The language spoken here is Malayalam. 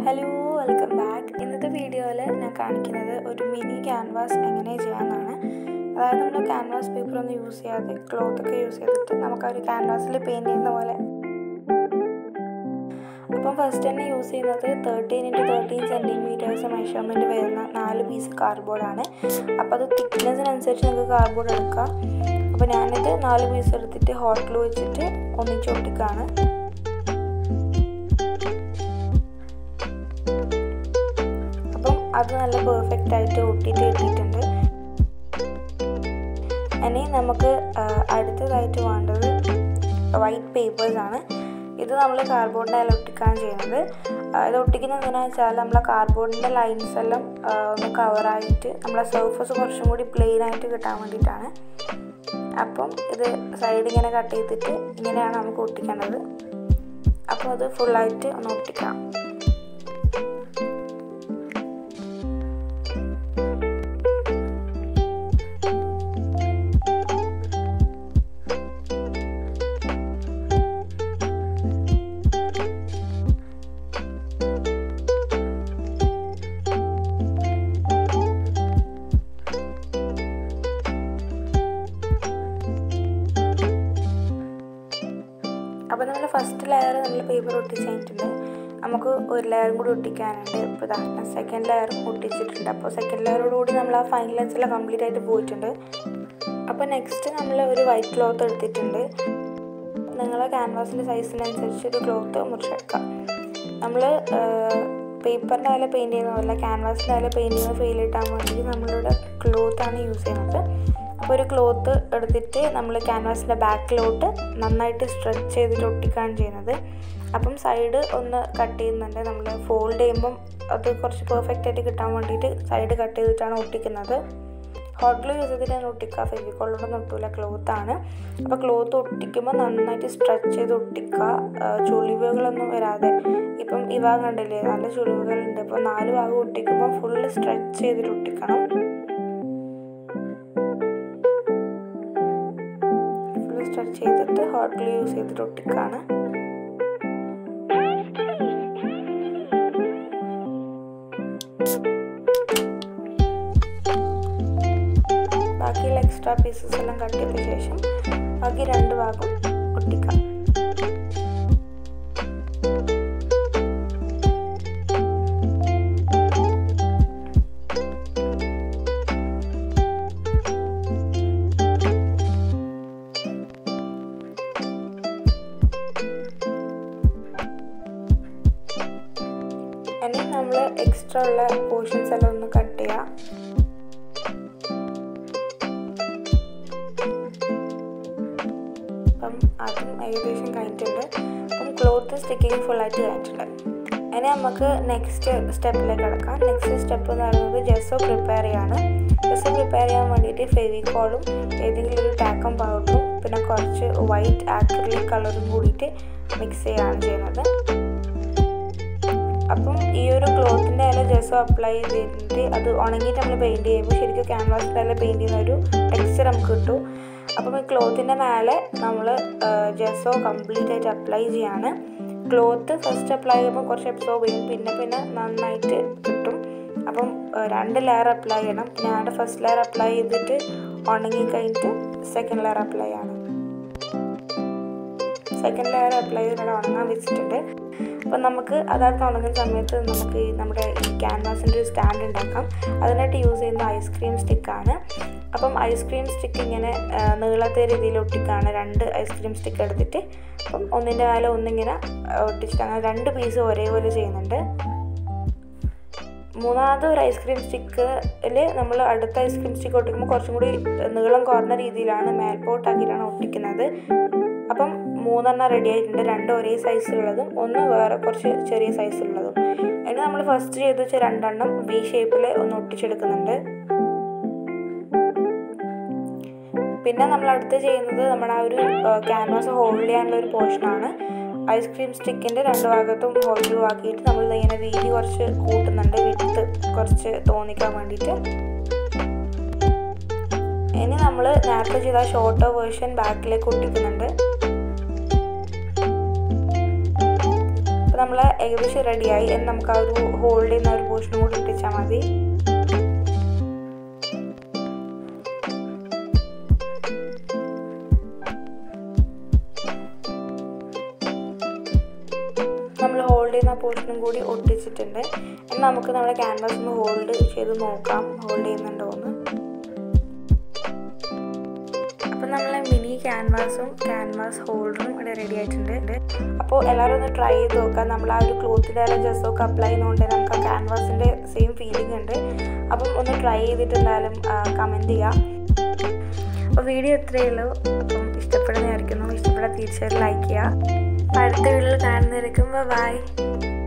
Hello, welcome back. ഇന്നത്തെ വീഡിയോയിൽ ഞാൻ കാണിക്കുന്നത് ഒരു മിനി ക്യാൻവാസ് എങ്ങനെ ചെയ്യാമെന്നാണ്. അതായത് നമ്മൾ ക്യാൻവാസ് പേപ്പറൊന്നും യൂസ് ചെയ്യാതെ ക്ലോത്തൊക്കെ യൂസ് ചെയ്തിട്ട് നമുക്ക് ആ ഒരു ക്യാൻവാസിൽ പെയിൻറ്റ് ചെയ്യുന്ന പോലെ. അപ്പം ഫസ്റ്റ് തന്നെ യൂസ് ചെയ്യുന്നത് 13x13 സെൻറ്റിമീറ്റേഴ്സ് മെഷർമെൻറ്റ് വരുന്ന 4 പീസ് കാർഡ്ബോർഡാണ്. അപ്പോൾ അത് തിക്നെസ്സിനനുസരിച്ച് നിങ്ങൾക്ക് കാർഡ്ബോർഡ് എടുക്കാം. അപ്പോൾ ഞാനിത് 4 പീസ് എടുത്തിട്ട് ഹോട്ട് ഗ്ലൂ വെച്ചിട്ട് ഒന്നിച്ച് ഒട്ടിക്കുകയാണ്. അത് നല്ല പെർഫെക്റ്റ് ആയിട്ട് ഒട്ടിയിട്ട് കിട്ടിയിട്ടുണ്ട്. ഇനി നമുക്ക് അടുത്തതായിട്ട് വേണ്ടത് വൈറ്റ് പേപ്പേഴ്സാണ്. ഇത് നമ്മൾ കാർഡ്ബോർഡിൻ്റെ അതിൽ ഒട്ടിക്കാൻ ചെയ്യുന്നത്. ഇത് ഒട്ടിക്കുന്നത് എന്തിനാണെന്ന് വെച്ചാൽ നമ്മളെ കാർഡ്ബോർഡിൻ്റെ ലൈൻസ് എല്ലാം ഒന്ന് കവറായിട്ട് നമ്മളെ സർഫസ് കുറച്ചും കൂടി പ്ലെയിൻ ആയിട്ട് കിട്ടാൻ വേണ്ടിയിട്ടാണ്. അപ്പം ഇത് സൈഡ് ഇങ്ങനെ കട്ട് ചെയ്തിട്ട് ഇങ്ങനെയാണ് നമുക്ക് ഒട്ടിക്കേണ്ടത്. അപ്പോൾ അത് ഫുള്ളായിട്ട് ഒന്ന് ഒട്ടിക്കാം. അപ്പോൾ നമ്മൾ ഫസ്റ്റ് ലെയർ നമ്മൾ പേപ്പർ ഒട്ടിച്ച് കഴിഞ്ഞിട്ടുണ്ട്. നമുക്ക് ഒരു ലെയറും കൂടി ഒട്ടിക്കാനുണ്ട്. ഇപ്പോൾ ഇതാ സെക്കൻഡ് ലെയറും ഒട്ടിച്ചിട്ടുണ്ട്. അപ്പോൾ സെക്കൻഡ് ലെയറോടുകൂടി നമ്മൾ ആ ഫൈനൽ ലെൻസെല്ലാം കംപ്ലീറ്റ് ആയിട്ട് പോയിട്ടുണ്ട്. അപ്പോൾ നെക്സ്റ്റ് നമ്മൾ ഒരു വൈറ്റ് ക്ലോത്ത് എടുത്തിട്ടുണ്ട്. നിങ്ങളെ ക്യാൻവാസിൻ്റെ സൈസിനനുസരിച്ച് ഒരു ക്ലോത്ത് മുറിച്ചെടുക്കാം. നമ്മൾ പേപ്പറിൻ്റെ അതിൽ പെയിൻറ്റ് ചെയ്യുന്ന പോലെ ക്യാൻവാസിൻ്റെ അതിൽ പെയിൻറ്റ് ചെയ്യുന്ന ഫീൽ കിട്ടാൻ വേണ്ടി നമ്മളുടെ ക്ലോത്താണ് യൂസ് ചെയ്യുന്നത്. അപ്പോൾ ഒരു ക്ലോത്ത് എടുത്തിട്ട് നമ്മൾ ക്യാൻവാസിൻ്റെ ബാക്കിലോട്ട് നന്നായിട്ട് സ്ട്രെച്ച് ചെയ്തിട്ട് ഒട്ടിക്കുകയാണ് ചെയ്യുന്നത്. അപ്പം സൈഡ് ഒന്ന് കട്ട് ചെയ്യുന്നുണ്ട്. നമ്മൾ ഫോൾഡ് ചെയ്യുമ്പം അത് കുറച്ച് പെർഫെക്റ്റ് ആയിട്ട് കിട്ടാൻ വേണ്ടിയിട്ട് സൈഡ് കട്ട് ചെയ്തിട്ടാണ് ഒട്ടിക്കുന്നത്. ഹോട്ട് ഗ്ലൂ യൂസ് ചെയ്തിട്ടാണ് ഒട്ടിക്കുക. ഫെവിക്കോളോടൊന്നും ഒട്ടില്ല, ക്ലോത്താണ്. അപ്പോൾ ക്ലോത്ത് ഒട്ടിക്കുമ്പോൾ നന്നായിട്ട് സ്ട്രെച്ച് ചെയ്ത് ഒട്ടിക്കുക. ചുളിവുകളൊന്നും വരാതെ. ഇപ്പം ഈ ഭാഗം കണ്ടില്ലേ, നല്ല ചുളിവുകളുണ്ട്. അപ്പോൾ 4 ഭാഗം ഒട്ടിക്കുമ്പോൾ ഫുള്ള് സ്ട്രെച്ച് ചെയ്തിട്ട് ഒട്ടിക്കണം. സ്ട്രെച്ച് ചെയ്തിട്ട് ഹോട്ട് ഗ്ലൂ യൂസ് ചെയ്തിട്ട് ഒട്ടിക്കുകയാണ്. ബാക്കിയുള്ള എക്സ്ട്രാ പീസസ് എല്ലാം കട്ട് ചെയ്ത ശേഷം ബാക്കി 2 ഭാഗം ഒട്ടിക്കാം. ഇനി നമ്മൾ എക്സ്ട്രാ ഉള്ള പോർഷൻസ് എല്ലാം ഒന്ന് കട്ട് ചെയ്യാം. അപ്പം അതും ഏകദേശം കഴിഞ്ഞിട്ടുണ്ട്. അപ്പം ക്ലോത്ത് സ്റ്റിക്കിങ് ഫുള്ളായിട്ട് കഴിഞ്ഞിട്ടുണ്ട്. ഇനി നമുക്ക് നെക്സ്റ്റ് സ്റ്റെപ്പിലേക്ക് കിടക്കാം. നെക്സ്റ്റ് സ്റ്റെപ്പ് എന്ന് പറയുന്നത് ജെസ്സോ പ്രിപ്പയർ ചെയ്യാണ്. ജെസ്സോ പ്രിപ്പയർ ചെയ്യാൻ വേണ്ടിയിട്ട് ഫെവിക്കോളും ഏതെങ്കിലും ഒരു ടാക്കം പൗഡറും പിന്നെ കുറച്ച് വൈറ്റ് ആക്രിലിക് കളറും കൂടിയിട്ട് മിക്സ് ചെയ്യുകയാണ് ചെയ്യുന്നത്. അപ്പം ഈ ഒരു ക്ലോത്തിൻ്റെ അതിൽ ജെസ്സോ അപ്ലൈ ചെയ്തിട്ട് അത് ഉണങ്ങിയിട്ട് നമ്മൾ പെയിൻറ്റ് ചെയ്യുമ്പോൾ ശരിക്കും ക്യാൻവാസിൻ്റെ അതിൽ പെയിൻറ്റ് ചെയ്യുന്ന ഒരു ടെക്സ്ചർ നമുക്ക് കിട്ടും. അപ്പം ഈ ക്ലോത്തിൻ്റെ മേലെ നമ്മൾ ജെസ്സോ കംപ്ലീറ്റ് ആയിട്ട് അപ്ലൈ ചെയ്യാണ്. ക്ലോത്ത് ഫസ്റ്റ് അപ്ലൈ ചെയ്യുമ്പോൾ കുറച്ച് അബ്സോർബ് ചെയ്യും, പിന്നെ നന്നായിട്ട് കിട്ടും. അപ്പം 2 ലെയർ അപ്ലൈ ചെയ്യണം. ഞാൻ ഫസ്റ്റ് ലെയർ അപ്ലൈ ചെയ്തിട്ട് ഉണങ്ങി കഴിഞ്ഞിട്ട് സെക്കൻഡ് ലെയർ അപ്ലൈ ചെയ്യണം. സെക്കൻഡ് ലെയർ അപ്ലൈ ചെയ്തിട്ട് ഉണങ്ങാൻ വെച്ചിട്ടുണ്ട്. അപ്പം നമുക്ക് അതായത് ഉണങ്ങുന്ന സമയത്ത് നമുക്ക് നമ്മുടെ ഈ ക്യാൻവാസിൻ്റെ ഒരു സ്റ്റാൻഡ് ഉണ്ടാക്കാം. അതിനായിട്ട് യൂസ് ചെയ്യുന്ന ഐസ്ക്രീം സ്റ്റിക്കാണ്. അപ്പം ഐസ്ക്രീം സ്റ്റിക്ക് ഇങ്ങനെ നീളത്തെ രീതിയിൽ ഒട്ടിക്കുകയാണ്. 2 ഐസ്ക്രീം സ്റ്റിക്ക് എടുത്തിട്ട് അപ്പം ഒന്നിൻ്റെ മേലെ ഒന്നിങ്ങനെ ഒട്ടിച്ചിട്ട് അങ്ങനെ 2 പീസ് ഒരേപോലെ ചെയ്യുന്നുണ്ട്. മൂന്നാമത് ഒരു ഐസ്ക്രീം സ്റ്റിക്കിൽ നമ്മൾ അടുത്ത ഐസ്ക്രീം സ്റ്റിക്ക് ഒട്ടിക്കുമ്പോൾ കുറച്ചും കൂടി നീളം കുറഞ്ഞ രീതിയിലാണ് മേൽപോട്ടാക്കിയിട്ടാണ് ഒട്ടിക്കുന്നത്. അപ്പം 3 റെഡി ആയിട്ടുണ്ട്. 2 ഒരേ സൈസിലുള്ളതും 1 വേറെ കുറച്ച് ചെറിയ സൈസിലുള്ളതും. ഇനി നമ്മൾ ഫസ്റ്റ് ചെയ്ത് വെച്ച 2 വി ഷേപ്പിൽ ഒന്ന് ഒട്ടിച്ചെടുക്കുന്നുണ്ട്. പിന്നെ നമ്മൾ അടുത്ത് ചെയ്യുന്നത് നമ്മുടെ ആ ഒരു ക്യാൻവാസ് ഹോൾഡ് ചെയ്യാനുള്ള ഒരു പോർഷനാണ്. ഐസ്ക്രീം സ്റ്റിക്കിൻ്റെ 2 ഭാഗത്തും ഹോൾ ഗ്ലൂ ആക്കിയിട്ട് നമ്മൾ ഇങ്ങനെ വീതി കുറച്ച് കൂട്ടുന്നുണ്ട്, വിട്ട് കുറച്ച് തോന്നിക്കാൻ വേണ്ടിയിട്ട്. ഇനി നമ്മൾ നേരത്തെ ചെയ്ത ഷോർട്ടോ വേർഷൻ ബാക്കിലേക്ക് ഒട്ടിക്കുന്നുണ്ട്. അപ്പോൾ നമ്മൾ നമ്മൾ ഏകദേശം റെഡിയായി. എന്ന് നമുക്ക് ആ ഒരു ഹോൾഡ് ചെയ്യുന്ന ഒരു പോർഷനും കൂടി ഒട്ടിച്ചാൽ മതി. നമ്മൾ ഹോൾഡ് ചെയ്യുന്ന പോർഷനും കൂടി ഒട്ടിച്ചിട്ടുണ്ട്. ഇനി നമുക്ക് നമ്മുടെ ക്യാൻവാസ് ഒന്ന് ഹോൾഡ് ചെയ്ത് നോക്കാം, ഹോൾഡ് ചെയ്യുന്നുണ്ടോ എന്ന്. അപ്പോൾ നമ്മളെ മിനി ക്യാൻവാസും ക്യാൻവാസ് ഹോൾഡറും ഇവിടെ റെഡി ആയിട്ടുണ്ട്. അപ്പോൾ എല്ലാവരും ഒന്ന് ട്രൈ ചെയ്ത് നോക്കാം. നമ്മൾ ആ ഒരു ക്ലോത്തിൻ്റെ ജസ്റ്റൊക്കെ അപ്ലൈ ചെയ്യുന്നതുകൊണ്ട് നമുക്ക് ആ ക്യാൻവാസിൻ്റെ സെയിം ഫീലിംഗ് ഉണ്ട്. അപ്പം ഒന്ന് ട്രൈ ചെയ്തിട്ട് എന്തായാലും കമൻറ്റ് ചെയ്യാം. അപ്പോൾ വീഡിയോ ഇത്രയേ ഉള്ളൂ. അപ്പം ഇഷ്ടപ്പെടുന്നതായിരിക്കുന്നു. ഇഷ്ടപ്പെട്ടാൽ തീർച്ചയായിട്ടും ലൈക്ക് ചെയ്യുക. അടുത്ത വീഡിയോയിൽ കാണുന്നതായിരിക്കും. ബൈ.